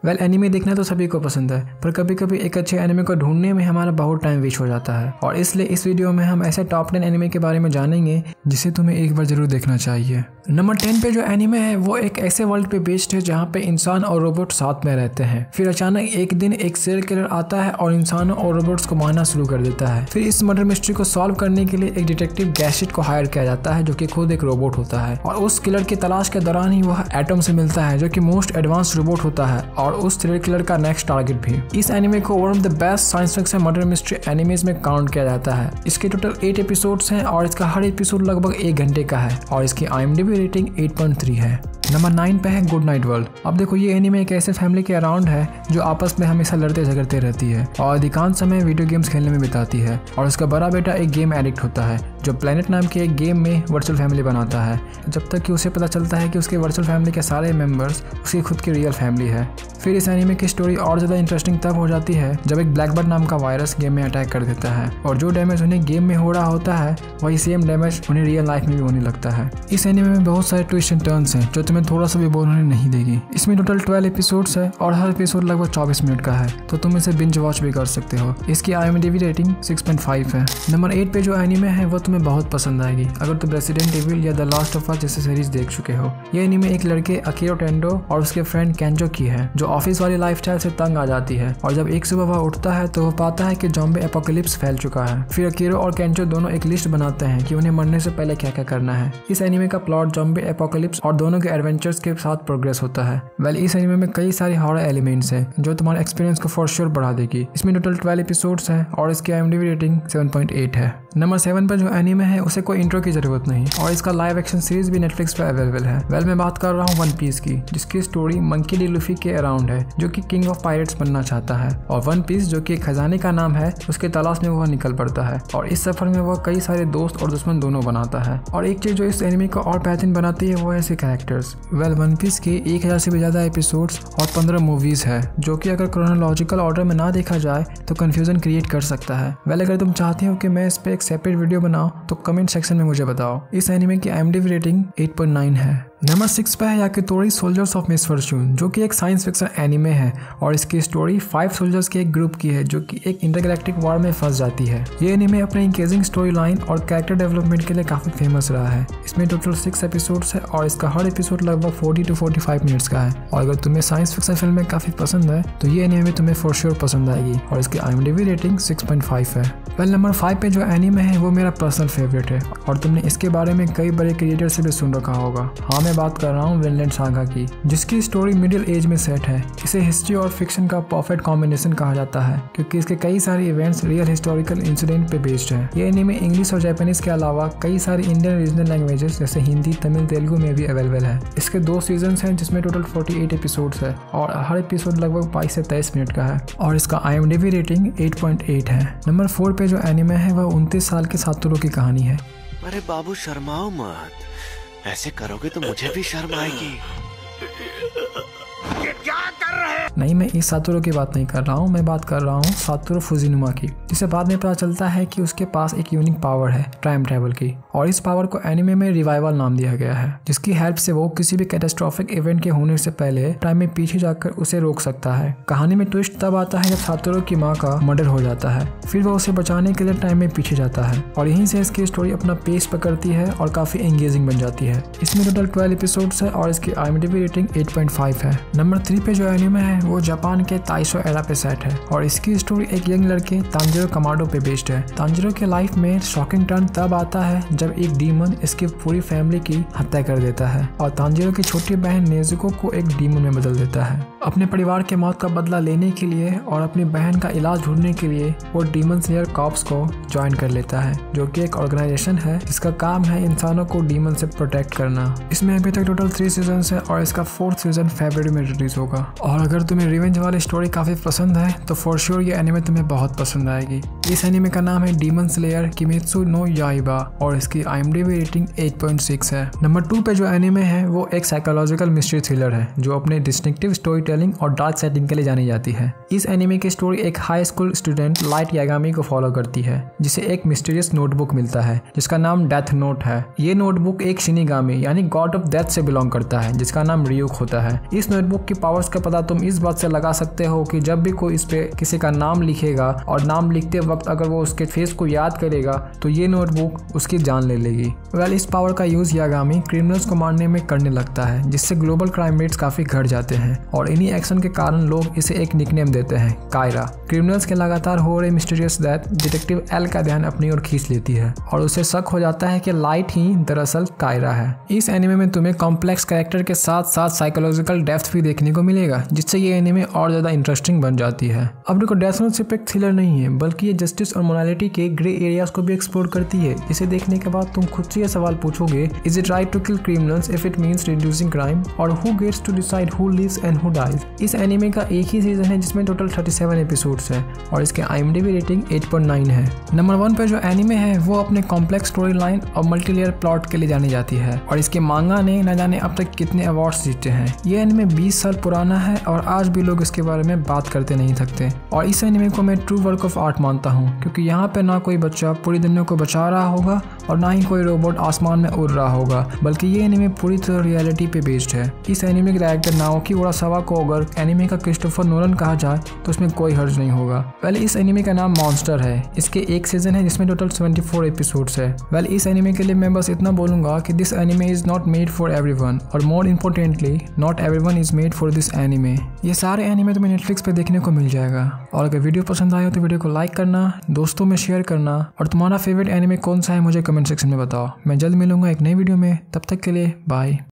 Well anime देखना तो सभी को पसंद है, पर कभी कभी एक अच्छे एनिमे को ढूंढने में हमारा बहुत टाइम वेस्ट हो जाता है, और इसलिए इस वीडियो में हम ऐसे टॉप 10 एनिमे के बारे में जानेंगे जिसे तुम्हें एक बार जरूर देखना चाहिए। नंबर 10 पे जो एनिमे है वो एक ऐसे वर्ल्ड पे बेस्ड है जहाँ पे इंसान और रोबोट साथ में रहते हैं। फिर अचानक एक दिन एक serial किलर आता है और इंसानों और रोबोट्स को मारना शुरू कर देता है। फिर इस मर्डर मिस्ट्री को सॉल्व करने के लिए एक डिटेक्टिव गैशिट को हायर किया जाता है जो कि खुद एक रोबोट होता है, और उस किलर की तलाश के दौरान ही वह एटम से मिलता है जो कि मोस्ट एडवांस रोबोट होता है और उस serial किलर का नेक्स्ट टारगेट भी। इस एनिमे को one of the best science fiction murder mystery animes में काउंट किया जाता है। इसके टोटल 8 एपिसोड्स हैं और इसका हर एपिसोड लगभग 1 घंटे का है और इसकी IMDb रेटिंग 8.3 है। नंबर 9 पे है गुड नाइट वर्ल्ड। अब देखो, ये एनिमे एक ऐसे फैमिली के अराउंड है जो आपस में हमेशा लड़ते झगड़ते रहती है और अधिकांश समय वीडियो गेम्स खेलने में बिताती है, और उसका बड़ा बेटा एक गेम एडिक्ट होता है जो प्लेनेट नाम के एक गेम में वर्चुअल फैमिली बनाता है, जब तक कि उसे पता चलता है कि उसके वर्चुअल फैमिली के सारे मेंबर्स उसकी खुद की रियल फैमिली है। फिर इस एनिमे की स्टोरी और ज़्यादा इंटरेस्टिंग तब हो जाती है जब एक ब्लैकबर्ड नाम का वायरस गेम में अटैक कर देता है, और जो डैमेज उन्हें गेम में हो रहा होता है वही सेम डैमेज उन्हें रियल लाइफ में भी होने लगता है। इस एनिमे में बहुत सारे ट्विस्ट एंड टर्न्स हैं जो तुम्हें थोड़ा सा भी बोर होने नहीं देगी। इसमें टोटल 12 एपिसोड्स है और हर एपिसोड लगभग 24 मिनट का है, तो तुम इसे बिंज वॉच भी कर सकते हो। इसकी IMDb रेटिंग 6.5 है। नंबर 8 पे जो एनिमे है वो तुम्हें बहुत पसंद आएगी अगर तुम रेसिडेंट एविल या द लास्ट ऑफ अस जैसे सीरीज देख चुके हो। ये एनिमे एक लड़के अकीरो टेंडो और उसके फ्रेंड केंजो की है जो ऑफिस वाली लाइफस्टाइल से तंग आ जाती है, और जब एक सुबह वह उठता है तो वह पाता है कि ज़ॉम्बी एपोकलिप्स फैल चुका है। फिर अकीरो और केंजो दोनों एक लिस्ट बनाते हैं कि उन्हें मरने से पहले क्या क्या करना है। इस एनिमे का प्लॉट ज़ॉम्बी एपोकलिप्स और दोनों के एडवेंचर्स के साथ प्रोग्रेस होता है। वेल इस एनिमे में कई सारे हॉरर एलिमेंट्स हैं जो तुम्हारे एक्सपीरियंस को फॉर श्योर बढ़ा देगी। इसमें टोटल 12 एपिसोड्स हैं और इसकी IMDb रेटिंग 7.8 है। नंबर 7 पर जो एनिमे है उसे कोई इंट्रो की जरूरत नहीं और इसका लाइव एक्शन सीरीज भी नेटफ्लिक्स पर अवेलेबल है। वेल मैं बात कर रहा हूँ वन पीस की, जिसकी स्टोरी मंकी डी लूफी के अराउंड है जो कि किंग ऑफ पायरेट्स बनना चाहता है, और वन पीस जो कि एक खजाने का नाम है उसके तलाश में वह निकल पड़ता है, और इस सफर में वह कई सारे दोस्त और दुश्मन दोनों बनाता है। और एक चीज जो इस एनिमे को और बेहतरीन बनाती है वो है इसके कैरेक्टर्स। वेल वन पीस के 1000 से भी ज्यादा एपिसोड्स और 15 मूवीज है जो कि अगर क्रोनोलॉजिकल ऑर्डर में ना देखा जाए तो कंफ्यूजन क्रिएट कर सकता है। वेल अगर तुम चाहते हो कि मैं इस पे एक सेपरेट वीडियो बनाऊं तो कमेंट सेक्शन में मुझे बताओ। इस एनिमे की IMDb रेटिंग 8.9 है। नंबर 6 पे है याकितोरी सोल्जर्स ऑफ मिसफॉर्च्यून, जो कि एक साइंस फिक्शन एनिमे है और इसकी स्टोरी 5 सोल्जर्स के एक ग्रुप की है जो कि एक इंटरगैलेक्टिक वॉर में फंस जाती है। ये एनिमे अपने इंगेजिंग स्टोरी लाइन और कैरेक्टर डेवलपमेंट के लिए काफी फेमस रहा है। इसमें टोटल 6 एपिसोड्स है और इसका हर एपिसोड लगभग 40 to 45 मिनट्स का है, और अगर तुम्हें साइंस फिक्शन फिल्में काफी पसंद है तो ये एनिमे तुम्हें फॉर श्योर पसंद आएगी, और इसकी IMDb रेटिंग 6.5 है। वेल नंबर 5 पे जो एनिमे है वो मेरा पर्सनल फेवरेट है और तुमने इसके बारे में कई बड़े क्रिएटर से भी सुन रखा होगा। हाँ, मैं बात कर रहा हूँ विनलैंड सागा की, जिसकी स्टोरी मिडिल एज में सेट है। इसे हिस्ट्री और फिक्शन का परफेक्ट कॉम्बिनेशन कहा जाता है क्योंकि इसके कई सारे इवेंट्स रियल हिस्टोरिकल इंसिडेंट पे बेस्ड है। ये एनिमे इंग्लिश और जापानीज के अलावा कई सारी इंडियन रीजनल लैंग्वेजेस जैसे हिंदी, तमिल, तेलुगु में भी अवेलेबल है। इसके 2 सीजन हैं जिसमें टोटल 48 एपिसोड्स है और हर एपिसोड लगभग 22 से 23 मिनट का है, और इसका IMDb रेटिंग 8.8 है। नंबर 4 पे जो एनिमे है वह 29 साल के सातोरो की कहानी है। अरे बाबू शर्माओ मत, ऐसे करोगे तो मुझे भी शर्म आएगी। क्या कर रहे? नहीं, मैं इस सातोरो की बात नहीं कर रहा हूँ, मैं बात कर रहा हूँ सातोरो फुजिनुमा की, जिसे बाद में पता चलता है कि उसके पास एक यूनिक पावर है टाइम ट्रैवल की, और इस पावर को एनिमे में रिवाइवल नाम दिया गया है, जिसकी हेल्प से वो किसी भी कैटास्ट्रॉफिक इवेंट के होने से पहले टाइम में पीछे जाकर उसे रोक सकता है। कहानी में ट्विस्ट तब आता है जब सातोरो की माँ का मर्डर हो जाता है, फिर वो उसे बचाने के लिए टाइम में पीछे जाता है, और यहीं से इसकी स्टोरी अपना पेस पकड़ती है और काफी एंगेजिंग बन जाती है। इसमें टोटल 12 एपिसोड्स है और इसकी IMDb रेटिंग 8.5 है। नंबर 3 पे जो एनिमे है वो जापान के ताइशो एरा पे सेट है, और इसकी स्टोरी एक यंग लड़के तांजिरो कमाडो पे बेस्ड है। तांजिरो के लाइफ में शॉकिंग टर्न तब आता है जब एक डीमन इसकी पूरी फैमिली की हत्या कर देता है, और तांजिरो की छोटी बहन नेजुको को एक डीमन में बदल देता है। अपने परिवार के मौत का बदला लेने के लिए और अपनी बहन का इलाज ढूंढने के लिए वो डीमन स्लेयर कॉर्प्स को ज्वाइन कर लेता है, जो कि एक ऑर्गेनाइजेशन है जिसका काम है इंसानों को डीमन से प्रोटेक्ट करना। इसमें अभी तक टोटल 3 सीजन है और इसका 4th सीजन फरवरी में रिलीज होगा। और अगर तुम्हें रिवेंज वाली स्टोरी काफी पसंद है तो फॉर श्योर ये एनिमे तुम्हें बहुत पसंद आएगी। इस एनिमे का नाम है Demon Slayer Kimetsu no Yaiba और इसकी IMDb रेटिंग 8.6 है। नंबर 2 पे जो एनिमे है वो एक साइकोलॉजिकल मिस्ट्री थ्रिलर है जो अपने डिस्टिंक्टिव स्टोरी टेलिंग और डार्क सेटिंग के लिए जानी जाती है। इस एनिमे की स्टोरी एक high school student Light Yagami को फॉलो करती है जिसे एक मिस्टीरियस नोटबुक मिलता है जिसका नाम डेथ नोट है। ये नोटबुक एक शिनिगामी यानी गॉड ऑफ डेथ से बिलोंग करता है जिसका नाम रियुक होता है। इस नोटबुक की पावर्स का पता तुम इस बात से लगा सकते हो कि जब भी कोई इस पे किसी का नाम लिखेगा और नाम लिखते वक्त अगर वो उसके फेस को याद करेगा तो ये नोटबुक उसकी जान ले लेगी। इस पावर का यूज यागामी क्रिमिनल्स को मारने में करने लगता है जिससे ग्लोबल क्राइम रेट्स काफी घट जाते हैं और इन्हीं एक्शन के कारण लोग इसे एक निकनेम देते हैं कायरा। क्रिमिनल्स के लगातार हो रहे मिस्टीरियस डेथ डिटेक्टिव एल का ध्यान अपनी ओर खींच लेती है और उसे शक हो जाता है कि लाइट ही दरअसल कायरा है। इस एनिमे में तुम्हें कॉम्प्लेक्स कैरेक्टर के साथ साथ साइकोलॉजिकल डेप्थ भी देखने को मिलेगा जिससे ये एनिमे और ज्यादा इंटरेस्टिंग बन जाती है। अब देखो डेथ नोट सिर्फ एक थ्रिलर नहीं है बल्कि ये जस्टिस और मोरालिटी के ग्रे एरियाज को भी एक्सप्लोर करती है। इसे देखने के बाद तुम खुद से ये सवाल पूछोगे, is it right to kill criminals if it means reducing crime, और who gets to decide who lives and who dies. इस एनिमे का एक ही सीजन है जिसमें टोटल 37 एपिसोड्स है और इसके IMDb रेटिंग 8.9 है। नंबर 1 पे जो एनिमे है वो अपने कॉम्प्लेक्स स्टोरी लाइन और मल्टीलेयर प्लॉट के लिए जानी जाती है और इसके मांगा ने न जाने अब तक कितने अवार्ड्स जीते हैं। ये एनिमे 20 साल पुराना है और आज भी लोग इसके बारे में बात करते नहीं थकते और इस एनिमे को मैं ट्रू वर्क ऑफ आर्ट मानता हूँ क्योंकि यहाँ पे ना कोई बच्चा पूरी दुनिया को बचा रहा होगा और ना ही कोई रोबोट आसमान में उड़ रहा होगा, बल्कि ये एनिमे पूरी तरह रियलिटी पे बेस्ड है। इस एनिमे के डायरेक्टर नाओकी उरासावा को अगर एनिमे का क्रिस्टोफर नोलन कहा जाए तो उसमें कोई हर्ज नहीं होगा। इस एनिमे का नाम मॉन्स्टर है। इसके एक सीजन है जिसमें टोटल 24 एपिसोड्स है। इस एनिमे के लिए मैं बस इतना बोलूंगा कि this anime is not made for everyone और more importantly not everyone is made for this anime. ये सारे एनिमे तुम्हें नेटफ्लिक्स पे देखने को मिल जाएगा और अगर वीडियो पसंद आए तो वीडियो को लाइक करना, दोस्तों में शेयर करना और तुम्हारा फेवरेट एनिमे कौन सा है मुझे कमेंट सेक्शन में बताओ। मैं जल्द मिलूंगा एक नई वीडियो में, तब तक के लिए बाय।